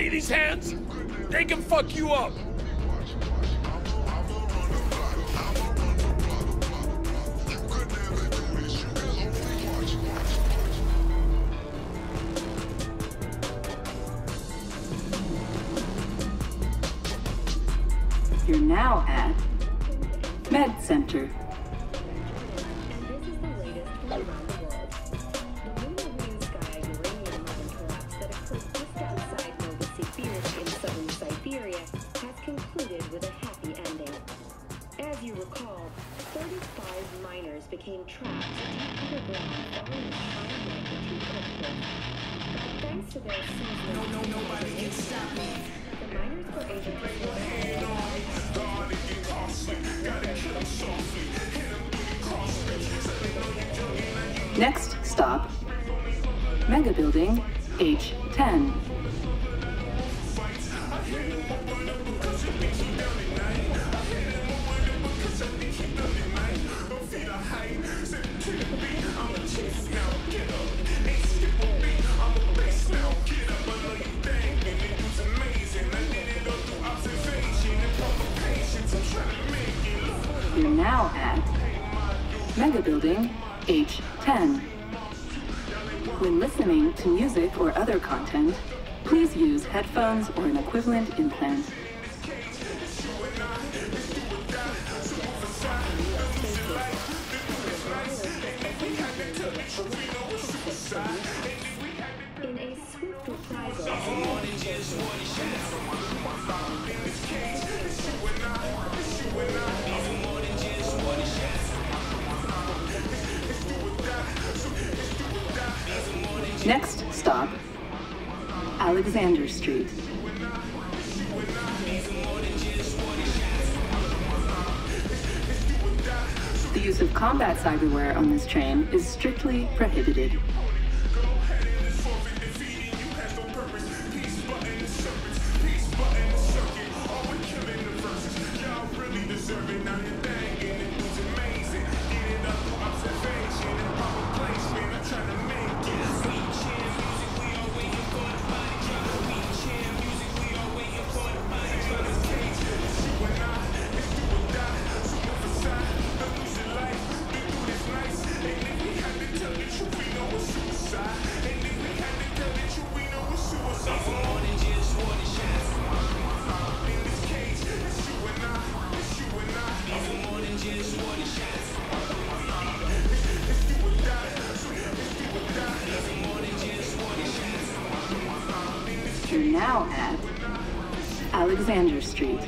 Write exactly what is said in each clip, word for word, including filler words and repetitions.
See these hands? They can fuck you up. You're now at Med Center. Became trapped deep underground following the firing of the two earthquakes. But thanks to their seasonal... No, no, nobody can stop me. The miners were able to survive. Next stop, Mega Building H ten. You're now at Mega Building H ten. When listening to music or other content, please use headphones or an equivalent implant. In a swift reprisal, Next stop, Alexander Street. The use of combat cyberware on this train is strictly prohibited. You're now at Alexander Street.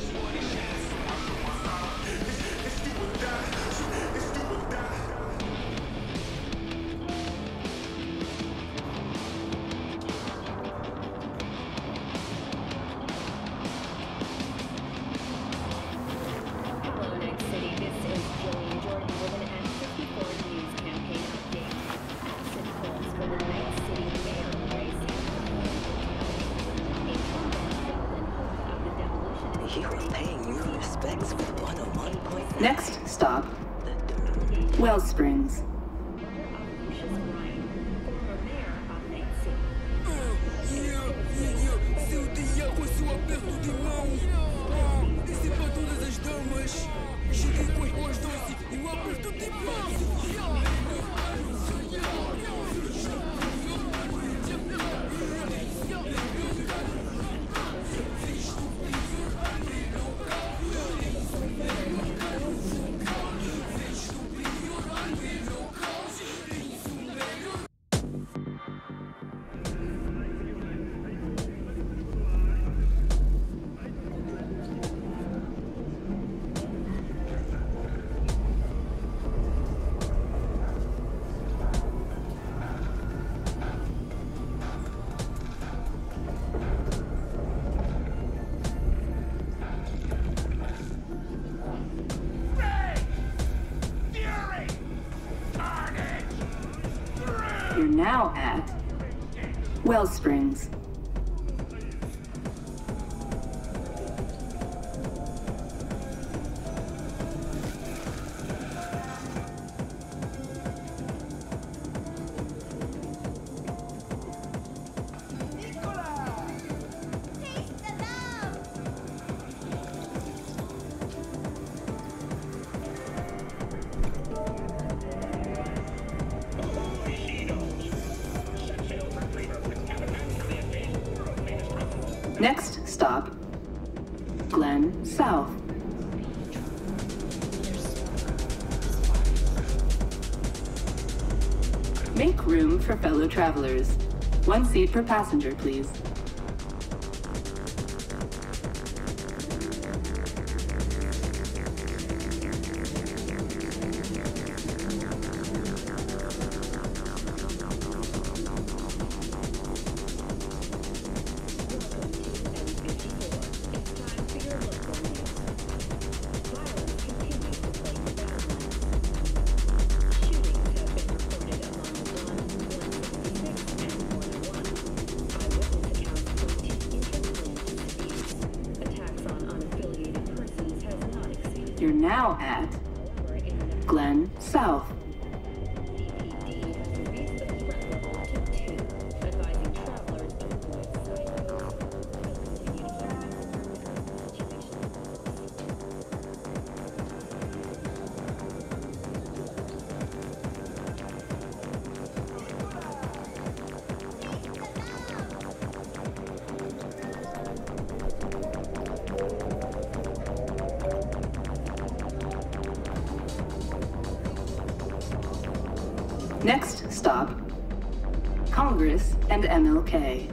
Next stop, Wellsprings. You're now at Wellsprings. Next stop, Glen South. Make room for fellow travelers. One seat per passenger, please. You're now at Glen South. Next stop, Congress and M L K.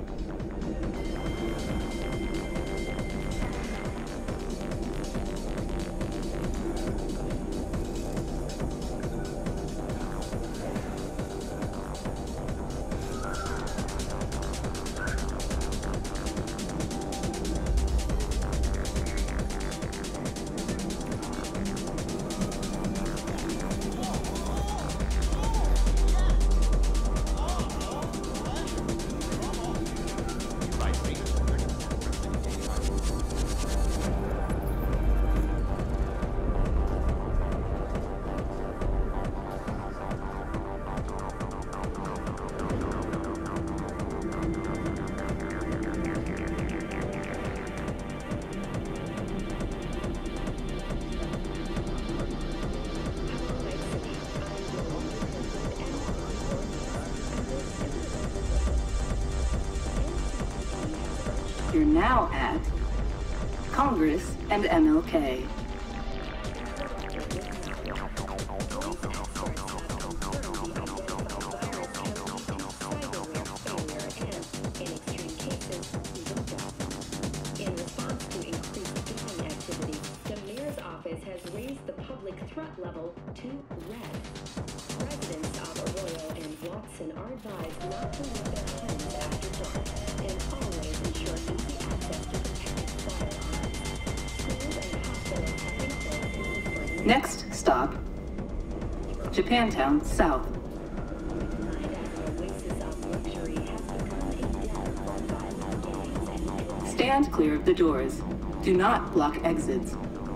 You're now at Congress and M L K. Level to red. Residents of Arroyo and Watson are advised not to leave their homes after dark and always ensure easy access to protected firearms. Schools and hospitals have been closed for Next stop, Japantown South. an oasis of luxury has become a den for violent gangs and drugs. Stand clear of the doors. Do not block exits.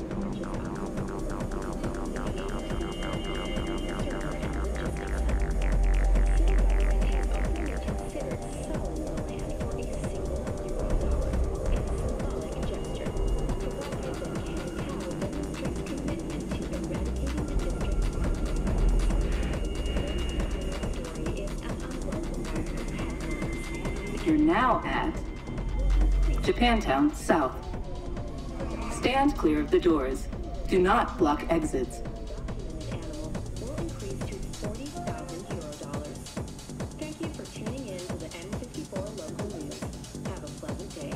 You're now at Japantown South. Stand clear of the doors. Do not block exits. Animal will increase to forty thousand euro dollars. Thank you for tuning in to the M fifty-four local news. Have a pleasant day.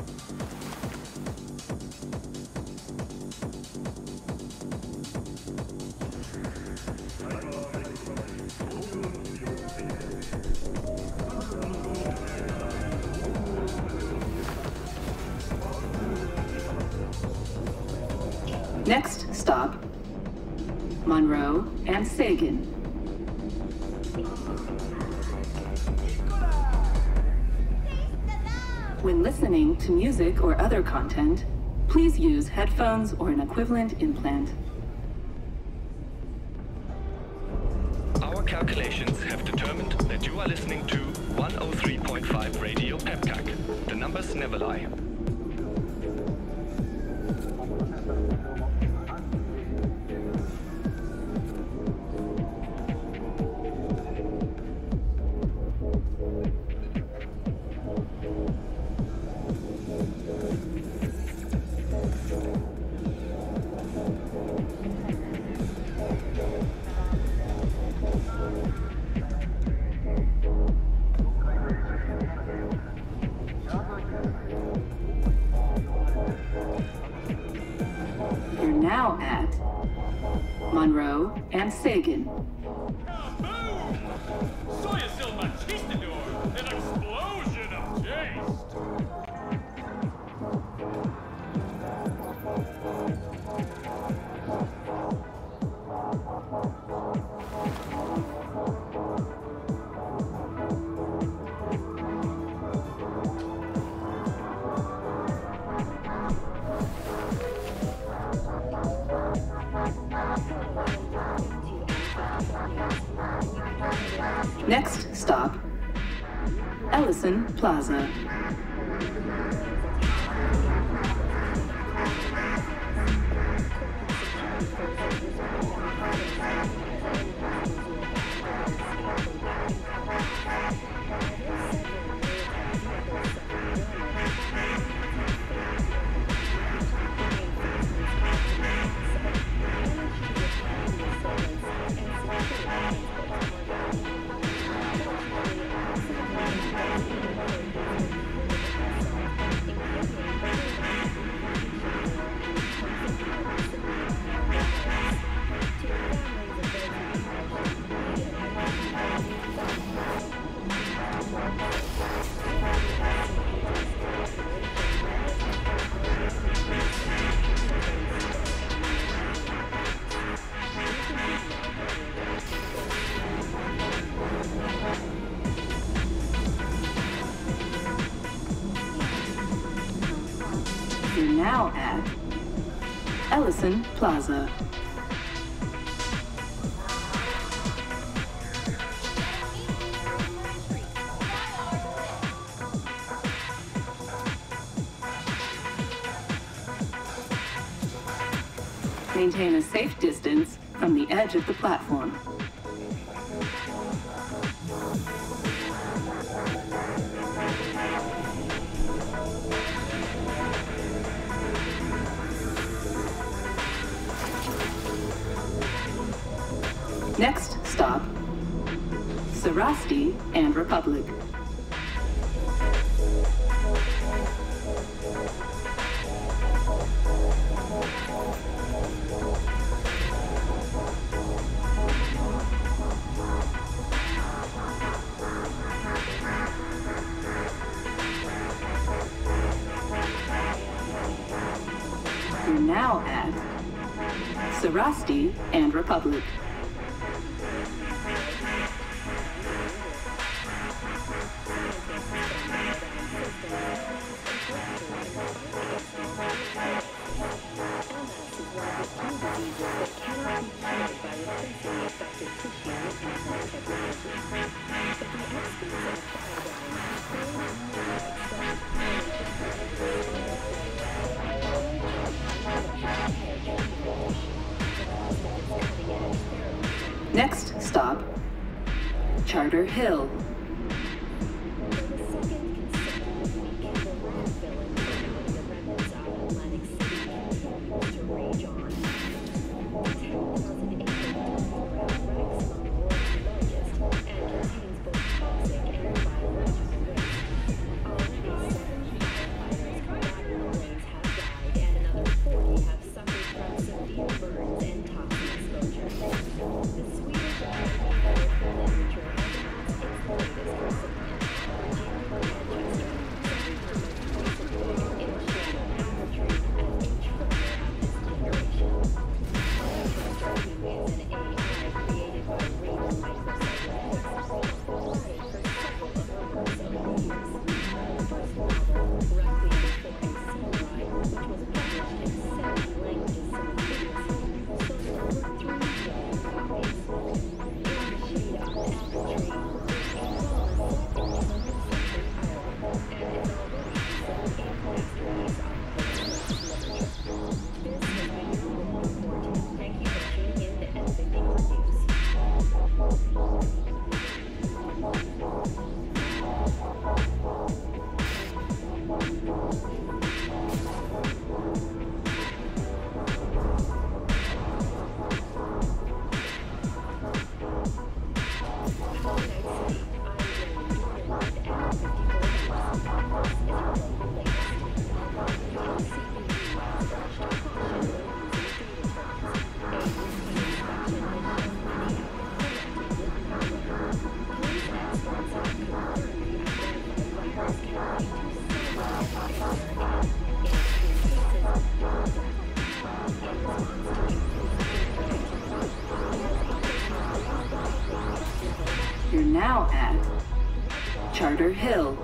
Next stop, Monroe and Sagan. When listening to music or other content, please use headphones or an equivalent implant. Our calculations have determined that you are listening to one oh three point five Radio Pepcak. The numbers never lie. and Sagan. Kaboom! Soya Sil Machistador! An explosion of taste! Next stop, Ellison Plaza. You're now at Ellison Plaza. Maintain a safe distance from the edge of the platform. Next stop, Sarasti and Republic. You're now at Sarasti and Republic. Next stop, Charter Hill. The Swedish You're now at Charter Hill.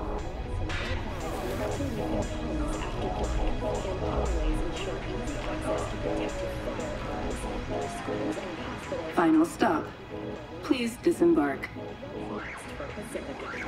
Final stop. Please disembark. Next for Pacifica.